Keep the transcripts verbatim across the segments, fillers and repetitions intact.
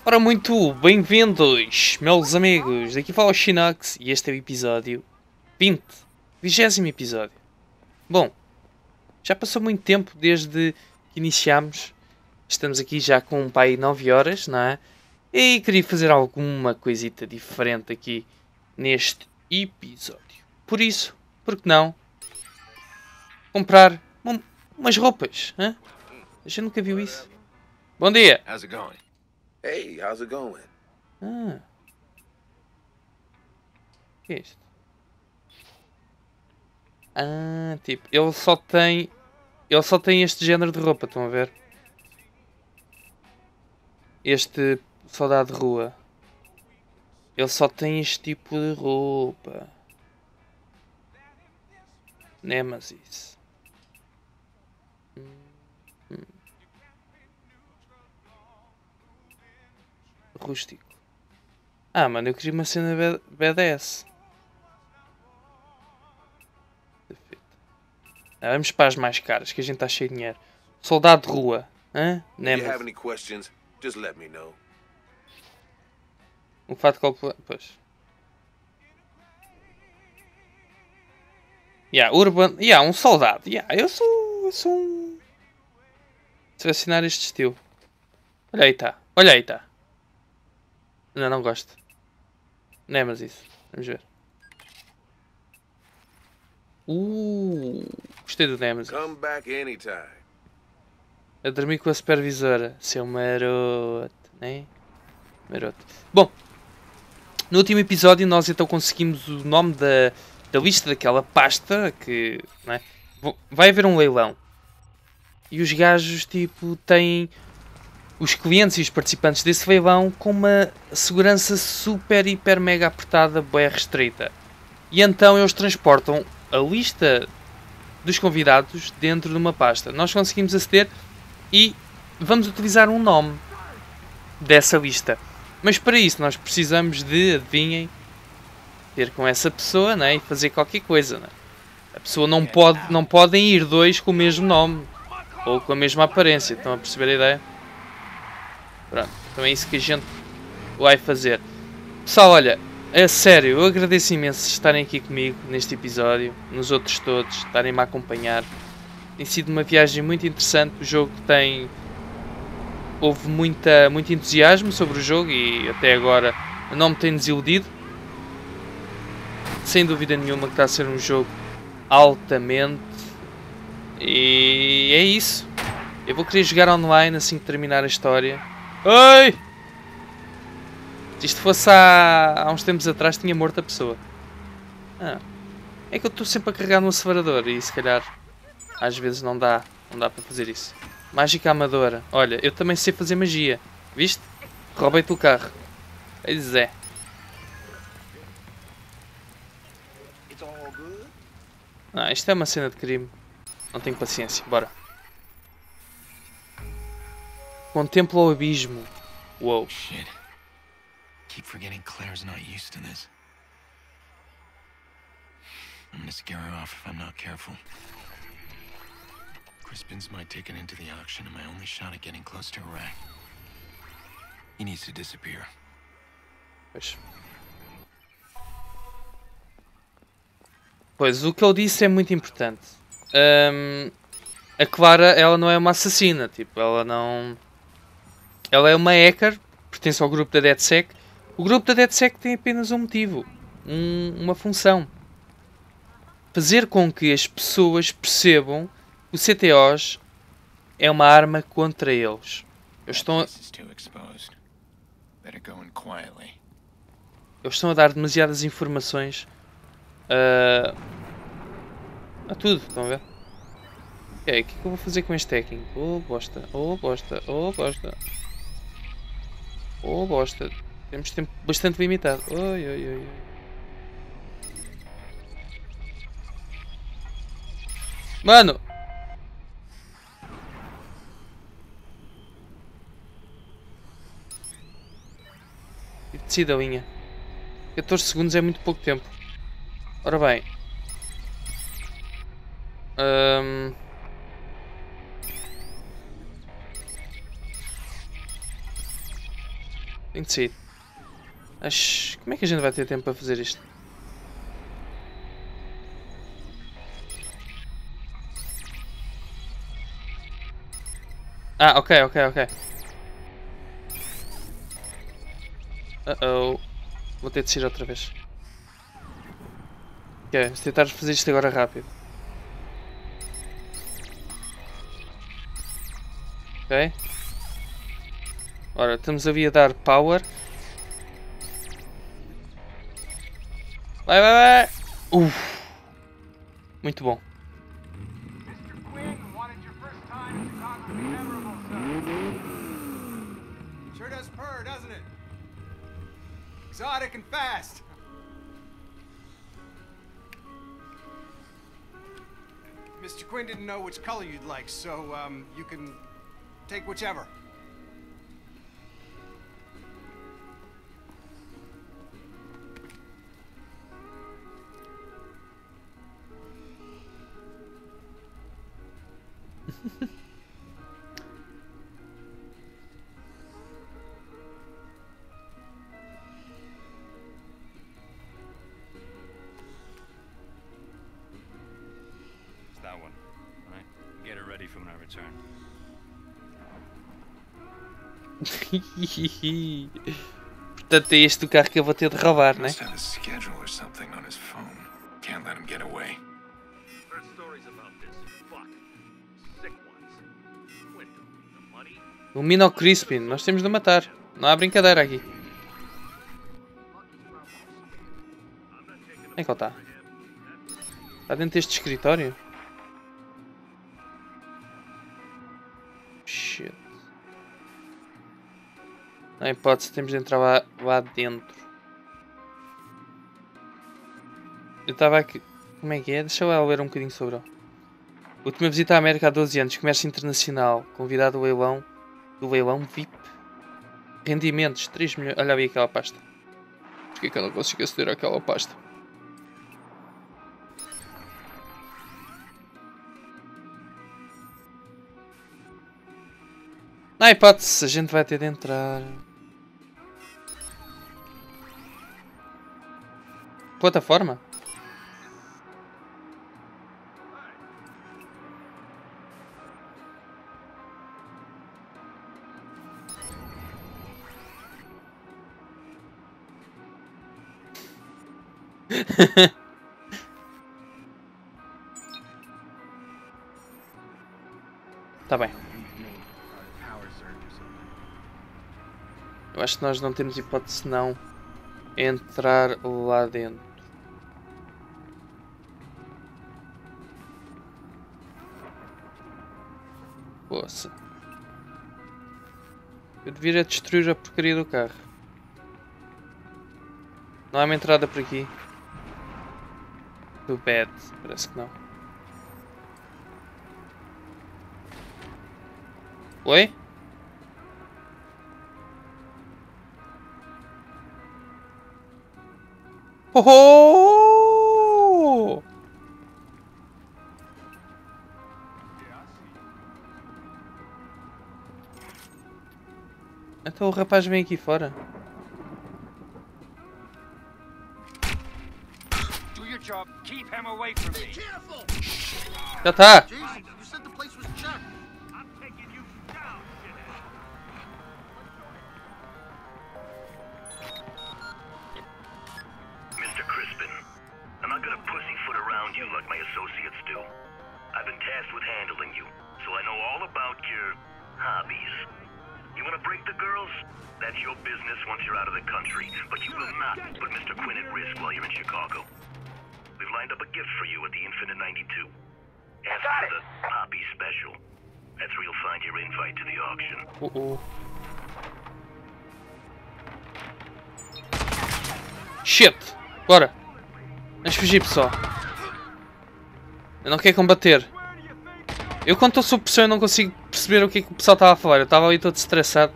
Ora, muito bem-vindos, meus amigos. Daqui fala o Shinox e este é o episódio vinte, vigésimo episódio. Bom, já passou muito tempo desde que iniciámos. Estamos aqui já com um pai nove horas, não é? E queria fazer alguma coisita diferente aqui neste episódio. Por isso, por que não comprar um, umas roupas? Hein? A gente nunca viu isso. Bom dia! How's it going? Hey, how's it going? Ah. O que é isto? Ah, tipo, ele só tem... Ele só tem este género de roupa, estão a ver? Este soldado de rua. Ele só tem este tipo de roupa. Nemesis. Hum, hum. Rústico. Ah, mano, eu queria uma cena B- badass. Ah, vamos para as mais caras, que a gente está cheio de dinheiro. Soldado de rua. Hã? If you have Nemesis. any questions, just let me know. Um fato completo. Pois. Yeah, Urban. Yeah, um soldado. Yeah, eu sou. Eu sou um. Selecionar este estilo. Olha aí, tá. Olha aí, tá. Não, não gosto. Nemesis. Vamos ver. Uh, gostei do Nemesis. Come back anytime. A dormir com a supervisora. Seu maroto, né? Maroto. Bom, no último episódio nós então conseguimos o nome da, da lista daquela pasta que, né? Vai haver um leilão. E os gajos, tipo, têm os clientes e os participantes desse leilão com uma segurança super, hiper, mega apertada, bem restrita. E então eles transportam a lista dos convidados dentro de uma pasta. Nós conseguimos aceder e vamos utilizar um nome dessa lista. Mas para isso nós precisamos de, adivinhem, ter com essa pessoa, né, e fazer qualquer coisa. Né? A pessoa não pode, não podem ir dois com o mesmo nome ou com a mesma aparência. Estão a perceber a ideia? Pronto, então é isso que a gente vai fazer. Pessoal, olha, é sério, eu agradeço imenso estarem aqui comigo neste episódio, nos outros todos, estarem-me a acompanhar. Tem sido uma viagem muito interessante, o jogo tem... Houve muita, muito entusiasmo sobre o jogo e até agora não me tem desiludido. Sem dúvida nenhuma que está a ser um jogo altamente. E é isso. Eu vou querer jogar online assim que terminar a história. Oi! Se isto fosse há, há uns tempos atrás tinha morto a pessoa. Ah, é que eu estou sempre a carregar no acelerador e se calhar às vezes não dá, não dá para fazer isso. Mágica amadora. Olha, eu também sei fazer magia. Viste? Roubei-te o carro. Pois é. Ah, isto é uma cena de crime. Não tenho paciência. Bora. Contempla o abismo. Uou. Shit. Keep forgetting Claire's not used to this. I'm gonna scare her off if I'm not careful. Crispin's my ticket into the auction and my only shot at getting close to Iraq. He needs to disappear. Pois. Pois, o que eu disse é muito importante. Um, a Clara, ela não é uma assassina. Tipo, ela não... Ela é uma hacker, pertence ao grupo da DedSec. O grupo da DedSec tem apenas um motivo. Um, uma função. Fazer com que as pessoas percebam que o C T Os é uma arma contra eles. Eles estão a... Eles estão a dar demasiadas informações uh, a tudo, estão a ver? Ok, o que é que eu vou fazer com este hacking? Oh bosta, oh bosta, oh bosta. Oh bosta. Temos tempo bastante limitado. Oi, oi, oi. Mano! Decida a linha. catorze segundos é muito pouco tempo. Ora bem. Um... Tem de sair. Acho... Como é que a gente vai ter tempo para fazer isto? Ah, ok, ok, ok. Uh-oh. Vou ter de sair outra vez. Ok, vamos tentar fazer isto agora rápido. Ok. Ora, estamos ali a dar power. Vai, vai, vai! Uf. Muito bom. Mister Quinn, wanted your first time in Chicago to be memorable, sir. Sure does purr, doesn't it? Exotic and fast. Mister Quinn didn't know which color you'd like, so um, you can take whichever. It's that one. All right. Get it ready for when I return. Portanto, é este o carro que eu vou ter de roubar, né? Must have a schedule or something on his phone. Can't let him get away. Heard stories about this. Fuck. Sick ones. Winter. The money. O Mino Crispin, nós temos de matar. Não há brincadeira aqui. Onde é que ele está? Está dentro deste escritório? Shit. Não há hipótese, temos de entrar lá, lá dentro. Eu estava aqui... Como é que é? Deixa eu lá ler um bocadinho sobre ele. Última visita à América há doze anos. Comércio internacional. Convidado ao leilão. Do leilão V I P. Rendimentos. três milhões. Olha aí aquela pasta. Porquê que eu não consigo aceder àquela pasta? Não há hipótese. A gente vai ter de entrar. Plataforma? Tá bem. Eu acho que nós não temos hipótese não entrar lá dentro. Poxa. Eu devia destruir a porcaria do carro. Não há uma entrada por aqui. Do bad, parece que não. Oi? Oh! Oh! Então o rapaz vem aqui fora. Do your job. Keep him away from me. Já tá. I'm taking you down, shithead. Mister Crispin, I'm not gonna pussyfoot around you like my associates do. I've been tasked with handling you, so I know all about your hobbies. You wanna break the girls? That's your business once you're out of the country, but you will not put Mister Quinn at risk while you're in Chicago. We've lined up a gift for you at the Infinite ninety-two. Ask for the Poppy Special. That's where you'll find your invite to the auction. Uh-oh. Shit! Bora! Vamos fugir, pessoal. Eu não quero combater. Eu quando estou sob pressão eu não consigo perceber o que é que o pessoal estava a falar. Eu estava ali todo estressado.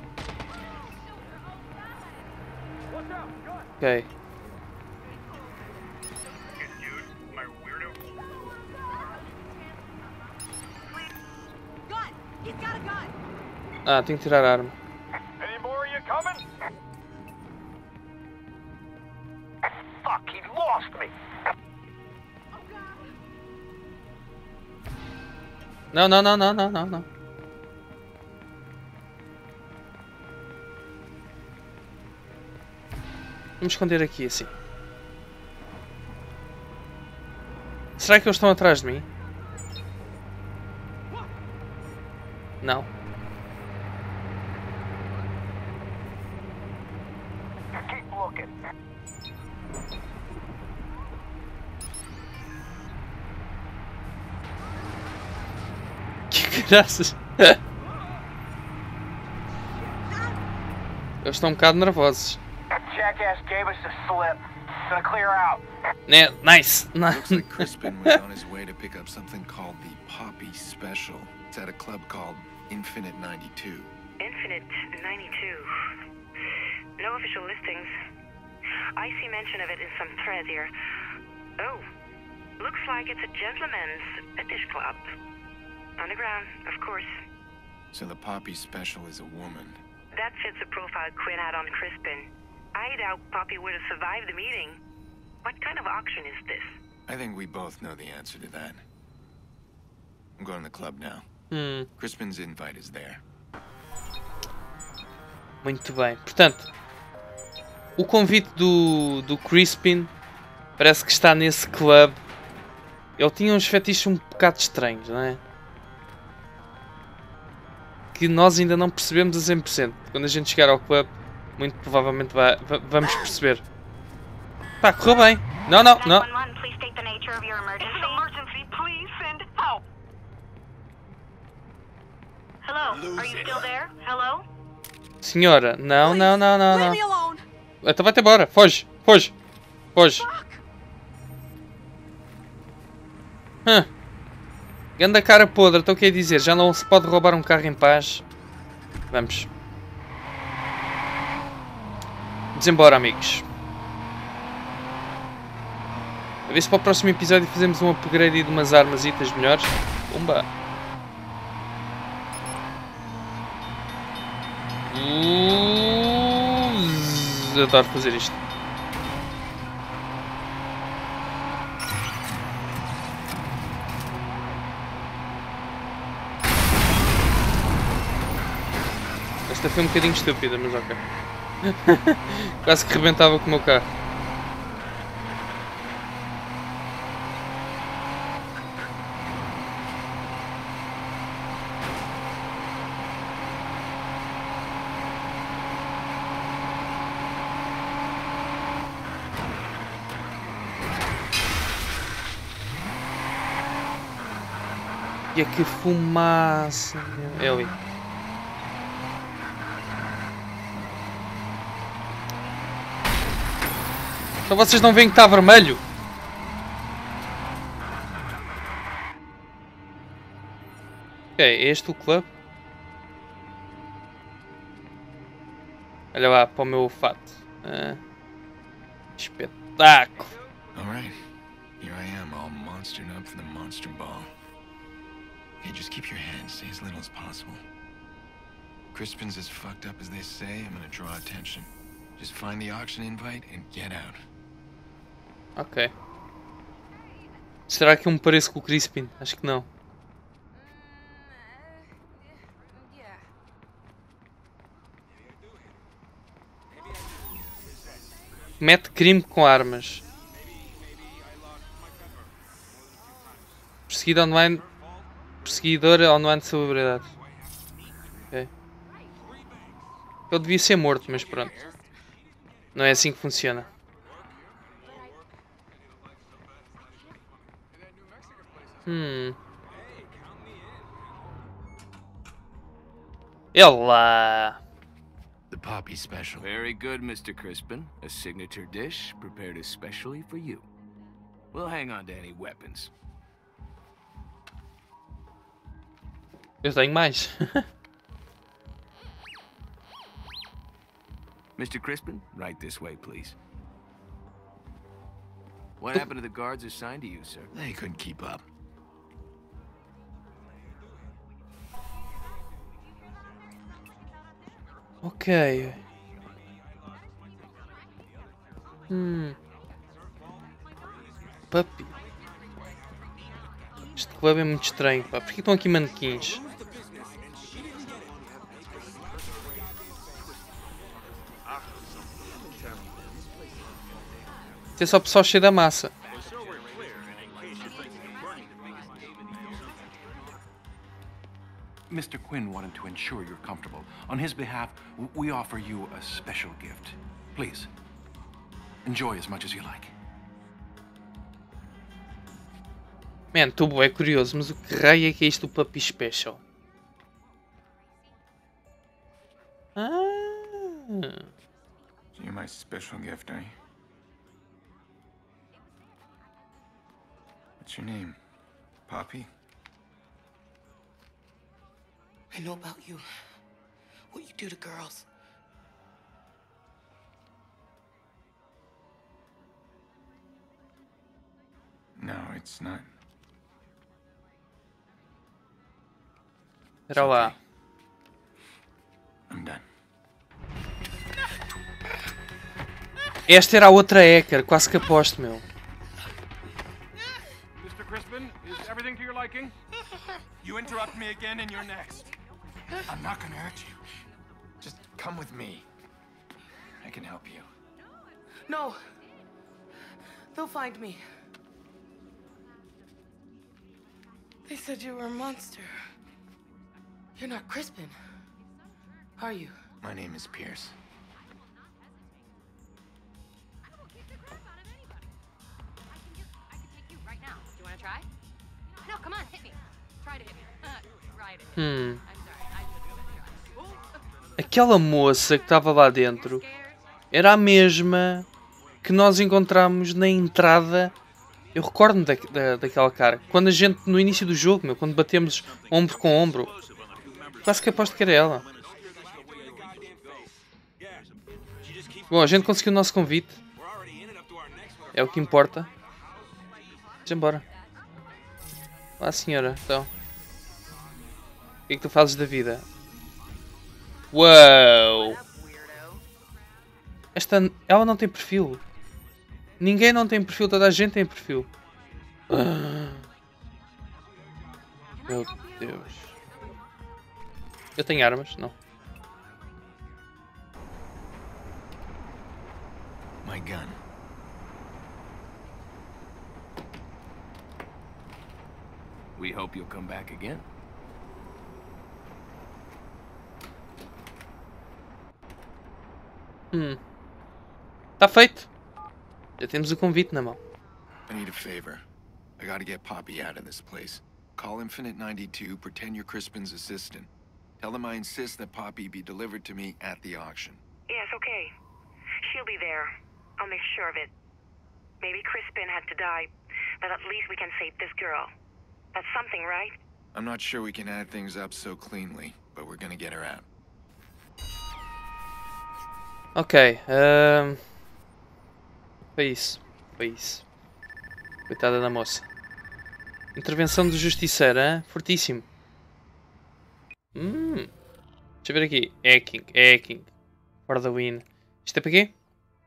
Ok. Ah, tenho que tirar a arma. Any more of you coming? lost me. Não, não, não, não, não, não, não. Vamos esconder aqui assim. Será que eles estão atrás de mim? Não. Keep looking. Que graças. Eles estão um bocado nervosos. Jackass gave us the slip. Gonna clear out. Né? Nice. Looks like Crispin was on his way to pick up something called the Poppy Special. It's at a club called Infinite ninety-two. Infinite ninety-two. No official listings. I see mention of it in some thread here. Oh, looks like it's a gentleman's fetish club. Underground, of course. So the Poppy Special is a woman. That fits the profile Quinn had on Crispin. I doubt Poppy would have survived the meeting. What kind of auction is this? I think we both know the answer to that. I'm going to the club now. Hum, Crispin's invite is there. muito bem. Portanto, o convite do, do Crispin parece que está nesse clube. Ele tinha uns fetiches um bocado estranhos, não é? Que nós ainda não percebemos a cem por cento. Quando a gente chegar ao clube, muito provavelmente vai, va- vamos perceber. Pá, correu bem. Não, não, não. nine one one, please state the nature of your emergency. It's an emergency, please send help. Hello, are you still there? Hello? Senhora, não, não, não, não, Leave me não. alone. Então vai-te embora. Foge, foge, foge. Hã. Ganda cara podre, então o que é dizer? Já não se pode roubar um carro em paz. Vamos. Vamos embora, amigos. A ver se para o próximo episódio fazemos um upgrade de umas armasitas melhores. Pumba. Uh, adoro fazer isto. Esta foi um bocadinho estúpida, mas ok. Quase que rebentava com o meu carro. E que fumaça! É ali. Então vocês não veem que está vermelho? Ok, é este o clube? Olha lá para o meu fato. Ah, espetáculo! Alright, here I am, all monstered up for the monster ball. Hey, just keep your hands, say as little as possible. Crispin's as fucked up as they say, I'm gonna draw attention. Just find the auction invite and get out. Ok. Será que eu me pareço com o Crispin? Acho que não. Mete crime com armas. Perseguido online. Perseguidora online de celebridades. Ok. Ele devia ser morto, mas pronto. Não é assim que funciona. Hum. Ela. The Poppy Special. Very good, Mister Crispin. A signature dish prepared especially for you. We'll hang on to any weapons. Eu tenho mais. Mister Crispin, right this way, please. What happened to the guards assigned to you, sir? They couldn't keep up. Ok. Hum. puppy. Este clube é muito estranho, pá. Porquê estão aqui manequins? Isto é só pessoal cheio da massa. Mister Quinn wanted to ensure you're comfortable. On his behalf, w- we offer you a special gift. Please, enjoy as much as you like. Man, estou bué curioso, mas o que raio é que é isto do Puppy Special? Ah. You're my special gift, are you? What's your name? Poppy? I know about you. What you do to girls. No, it's not. Espera lá. I'm done. Esta era a outra hacker, quase que aposto, meu. Mister Crispin, is everything to your liking? You interrupt me again and you're next. I'm not gonna hurt you. Just come with me. I can help you. No. They'll find me. They said you were a monster. You're not Crispin, are you? My name is Pierce. Try? No, come on, hit me. Try to hit me. Uh, try to hit Hum. me. I'm sorry. I Aquela moça que estava lá dentro era a mesma que nós encontramos na entrada. Eu recordo-me da, da, daquela cara. Quando a gente, no início do jogo, meu, quando batemos ombro com ombro, quase que aposto que era ela. Bom, a gente conseguiu o nosso convite. É o que importa. Vamos embora. Lá, senhora, então. O que é que tu fazes da vida? Uau! Esta... Ela não tem perfil. Ninguém não tem perfil, toda a gente tem perfil. Ah. Meu Deus. Eu tenho armas? Não. My gun. We hope you'll come back again. Hum. Tá feito. Já temos o convite na mão. I need a favor. I gotta get Poppy out of this place. Call Infinite ninety-two, pretend you're Crispin's assistant. Tell them I insist that Poppy be delivered to me at the auction. Yes, okay. She'll be there. I'll make sure of it. Maybe Crispin had to die, but at least we can save this girl. That's something, right? I'm not sure we can add things up so cleanly, but we're gonna get her out. Ok. Um... Foi isso. Foi isso. Coitada da moça. Intervenção do justiceiro, hein? Fortíssimo. Hum. Deixa eu ver aqui. Hacking. Hacking. For the win. Isto é para quê?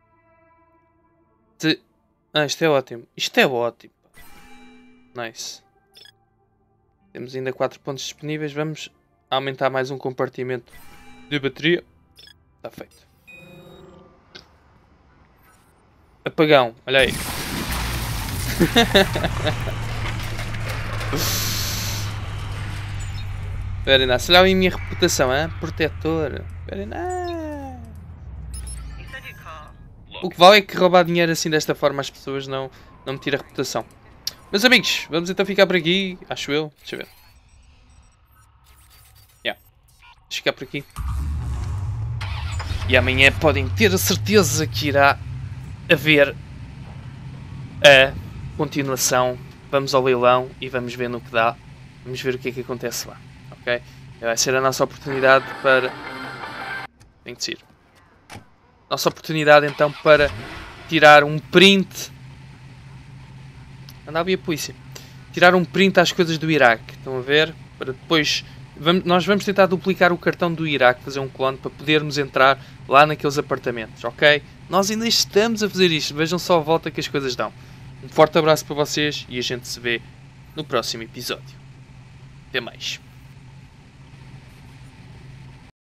De... Ah, isto é ótimo. Isto é ótimo. Nice. Temos ainda quatro pontos disponíveis. Vamos aumentar mais um compartimento de bateria. Está feito. Apagão. Olha aí. Very nice. Olha aí a minha reputação, hein? Protetor. Very nice. O que vale é que roubar dinheiro assim desta forma às pessoas não, não me tira a reputação. Meus amigos, vamos então ficar por aqui. Acho eu. Deixa eu ver. Yeah. Deixa ficar por aqui. E amanhã podem ter a certeza que irá haver a continuação. Vamos ao leilão e vamos ver no que dá. Vamos ver o que é que acontece lá. Ok? Vai ser a nossa oportunidade para... Tem que ser. Nossa oportunidade então para tirar um print. Andava a polícia. Tirar um print às coisas do Iraque. Estão a ver? Para depois... Vamos, nós vamos tentar duplicar o cartão do Iraque. Fazer um clone para podermos entrar lá naqueles apartamentos. Ok? Nós ainda estamos a fazer isto. Vejam só a volta que as coisas dão. Um forte abraço para vocês e a gente se vê no próximo episódio. Até mais.